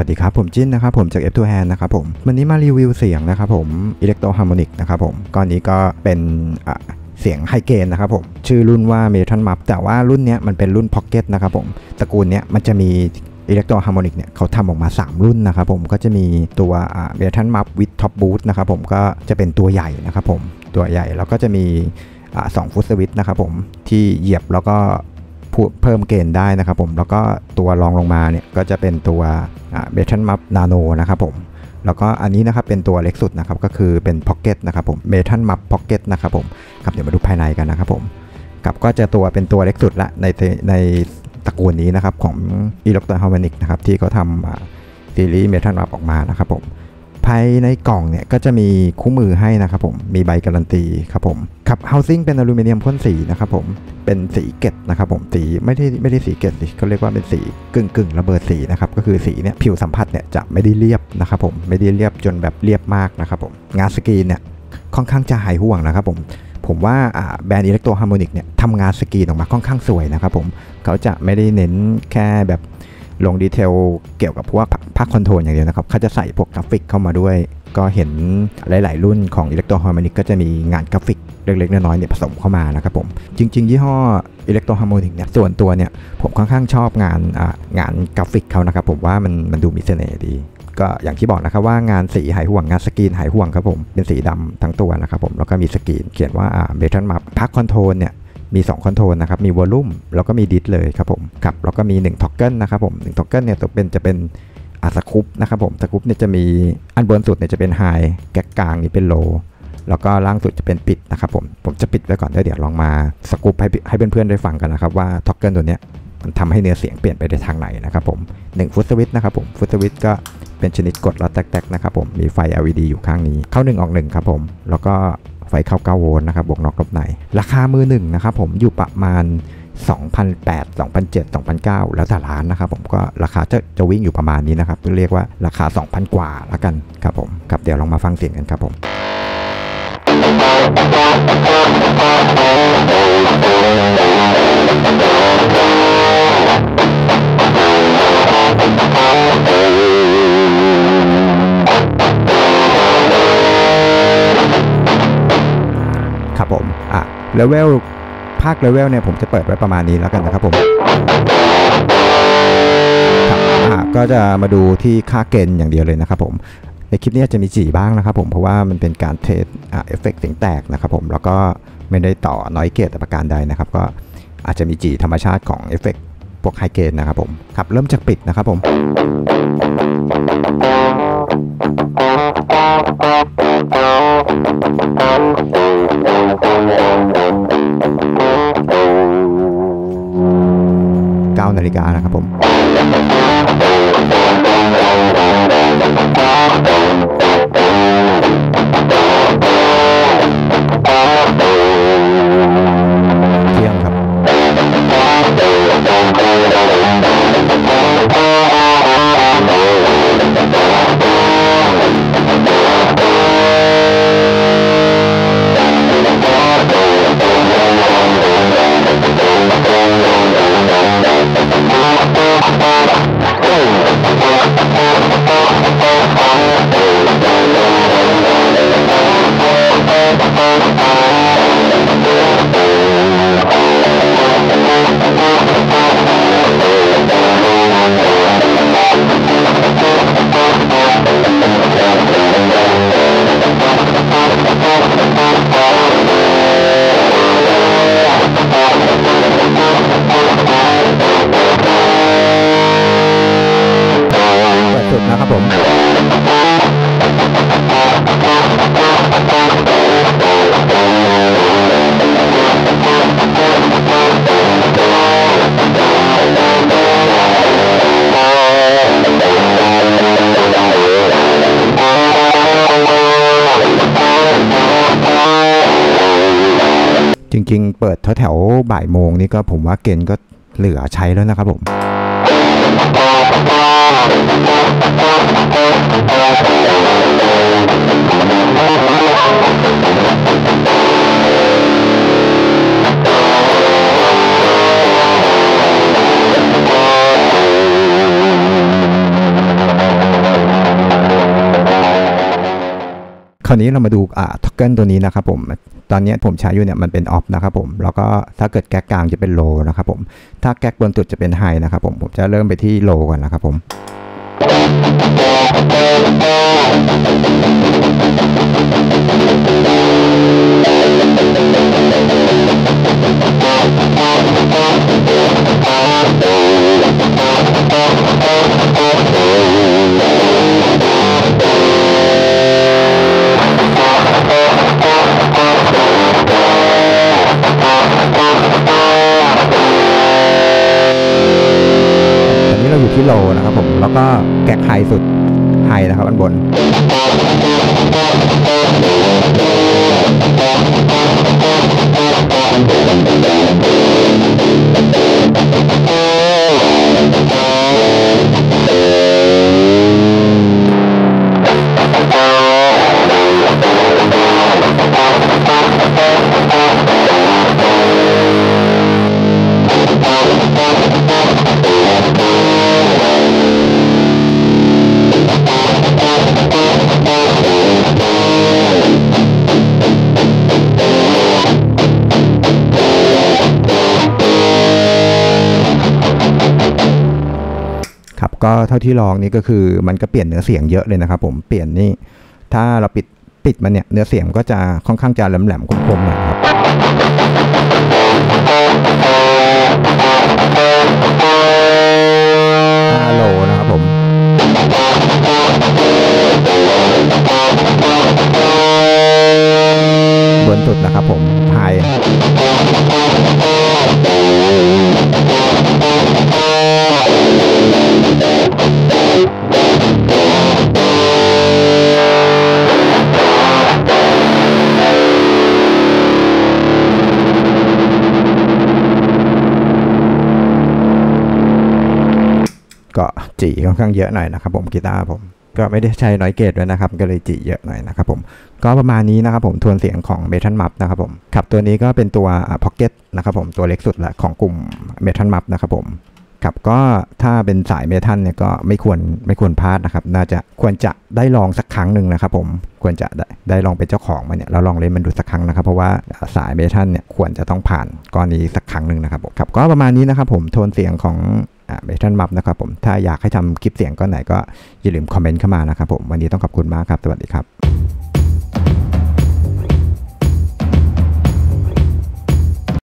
วัสดีครับผมจิ้นนะครับผมจาก F2 Hand นะครับผมวันนี้มารีวิวเสียงนะครับผม Electro Harmonic นะครับผมก้อนนี้ก็เป็นเสียงไฮเกนนะครับผมชื่อรุ่นว่า Metal Muff แต่ว่ารุ่นนี้มันเป็นรุ่น Pocket นะครับผมตระกูลนี้มันจะมี Electro Harmonic เนี่ยเขาทำออกมา3รุ่นนะครับผมก็จะมีตัว Metal Muff with Top Boost นะครับผมก็จะเป็นตัวใหญ่นะครับผมตัวใหญ่แล้วก็จะมี2 ฟุตสวิตช์นะครับผมที่เหยียบแล้วก็เพิ่มเกณฑ์ได้นะครับผมแล้วก็ตัวรองลงมาเนี่ยก็จะเป็นตัวMetal Muff Nano นะครับผมแล้วก็อันนี้นะครับเป็นตัวเล็กสุดนะครับก็คือเป็น Pocket นะครับผม Metal Muff Pocket นะครับผมครับเดี๋ยวมาดูภายในกันนะครับผมครับก็จะเป็นตัวเล็กสุดละในตระกูลนี้นะครับของ Electro Harmonic นะครับที่เขาทำซีรีส์ Metal Muff ออกมานะครับผมภายในกล่องเนี่ยก็จะมีคู่มือให้นะครับผมมีใบการันตีครับผมครับ Housing เป็นอลูมิเนียมพ่นสีนะครับผมเป็นสีเกตนะครับผมสีไม่ได้สีเกตเขาเรียกว่าเป็นสีกึ่งระเบิดสีนะครับก็คือสีเนี่ยผิวสัมผัสเนี่ยจะไม่ได้เรียบนะครับผมไม่ได้เรียบจนแบบเรียบมากนะครับผมงานสกรีนเนี่ยค่อนข้างจะหายห่วงนะครับผมว่าแบรนด์ Electro Harmonic เนี่ยทำงานสกรีนออกมาค่อนข้างสวยนะครับผมเขาจะไม่ได้เน้นแค่แบบลงดีเทลเกี่ยวกับพวกภาคคอนโทรลอย่างเดียวนะครับเขาจะใส่พวกกราฟิกเข้ามาด้วยก็เห็นหลายๆรุ่นของ Electro Harmonic ก็จะมีงานกราฟิกเล็กๆน้อยๆเนี่ยผสมเข้ามานะครับผมจริงๆยี่ห้อ Electro Harmonic เนี่ยส่วนตัวเนี่ยผมค่อนข้างชอบงานกราฟิกเขานะครับผมว่ามันดูมีเสน่ห์ดีก็อย่างที่บอกนะครับว่างานสีหายห่วงงานสกรีนหายห่วงครับผมเป็นสีดำทั้งตัวนะครับผมแล้วก็มีสกรีนเขียนว่าMetal Muff ภาคคอนโทรลเนี่ยมี2คอนโทรลนะครับมีวอลลุ่มแล้วก็มีดิสเลยครับผมครับแล้วก็มี1ท็อกเกิลนะครับผม1ท็อกเกิลเนี่ยจะเป็นสกู๊ปนะครับผมสกู๊ปเนี่ยจะมีอันบนสุดเนี่ยจะเป็นไฮแก๊กกลางนี่เป็นโลแล้วก็ล่างสุดจะเป็นปิดนะครับผมจะปิดไว้ก่อนเดี๋ยวลองมาสกู๊ปให้เพื่อนๆได้ฟังกันนะครับว่าท็อกเกิลตัวเนี้ยมันทำให้เนื้อเสียงเปลี่ยนไปในทางไหนนะครับผม1ฟุตสวิตช์นะครับผมฟุตสวิตช์ก็เป็นชนิดกดแล้วแตกๆนะครับผมมีไฟ LED อยู่ข้างนี้เข้า1ออก1ครับผมแล้วก็ไฟเข้า9โวลต์นะครับบวกนอกลบในราคามือหนึ่งนะครับผมอยู่ประมาณ 2,800 2,700 2,900 แล้วแต่ร้านนะครับผมก็ราคาจะวิ่งอยู่ประมาณนี้นะครับเรียกว่าราคา 2,000 กว่าแล้วกันครับผมครับเดี๋ยวลองมาฟังเสียงกันครับผมครับผมเลเวลภาคเลเวลเนี่ยผมจะเปิดไว้ประมาณนี้แล้วกันนะครับผมครับก็จะมาดูที่ค่าเกณฑ์อย่างเดียวเลยนะครับผมในคลิปนี้จะมีจีบ้างนะครับผมเพราะว่ามันเป็นการเทสเอฟเฟกต์เสียงแตกนะครับผมแล้วก็ไม่ได้ต่อนอยเกตแต่ประการใดนะครับก็อาจจะมีจีธรรมชาติของเอฟเฟกต์พวกไฮเกณฑ์นะครับผมครับเริ่มจากปิดนะครับผม9 นาฬิกานะครับผมเที่ยงครับนะครับผมจริงๆเปิดแถวบ่ายโมงนี่ก็ผมว่าเกณฑ์ก็เหลือใช้แล้วนะครับผมคราวนี้เรามาดูท็อกเกิลตัวนี้นะครับผมตอนนี้ผมใช้อยู่เนี่ยมันเป็นออฟนะครับผมแล้วก็ถ้าเกิดแก๊กกลางจะเป็นโลนะครับผมถ้าแก๊กบนสุดจะเป็นไฮนะครับผมจะเริ่มไปที่โลก่อนนะครับผมเราอยู่ที่โลนะครับผมแล้วก็แก๊กไฮสุดไฮนะครับอันบนก็เท่าที่ลองนี่ก็คือมันก็เปลี่ยนเนื้อเสียงเยอะเลยนะครับผมเปลี่ยนนี่ถ้าเราปิดมันเนี่ยเนื้อเสียงก็จะค่อนข้างจะแหลมๆคมๆหน่อยครับ5 โลนะครับผมบนสุดนะครับผมไฮก็จีค่อนข้างเยอะหน่อยนะครับผมกีตาร์ผมก็ไม่ได้ใช้น้อยเกตด้วยนะครับก็เลยจีเยอะหน่อยนะครับผมก็ประมาณนี้นะครับผมทวนเสียงของ Metal Muff นะครับผมครับตัวนี้ก็เป็นตัว Pocket นะครับผมตัวเล็กสุดละของกลุ่ม Metal Muff นะครับผมครับก็ถ้าเป็นสายเมทัลเนี่ยก็ไม่ควรพลาดนะครับน่าจะควรจะได้ลองสักครั้งหนึ่งนะครับผมควรจะได้ลองเป็นเจ้าของมาเนี่ยแล้วลองเล่นมันดูสักครั้งนะครับเพราะว่าสายเมทัลเนี่ยควรจะต้องผ่านก้อนนี้สักครั้งหนึ่งนะครับผมครับก็ประมาณนี้นะครับผมโทนเสียงของMetal Muff นะครับผมถ้าอยากให้ทำคลิปเสียงก้อนไหนก็อย่าลืมคอมเมนต์เข้ามานะครับผมวันนี้ต้องขอบคุณมากครับสวัสดีครับ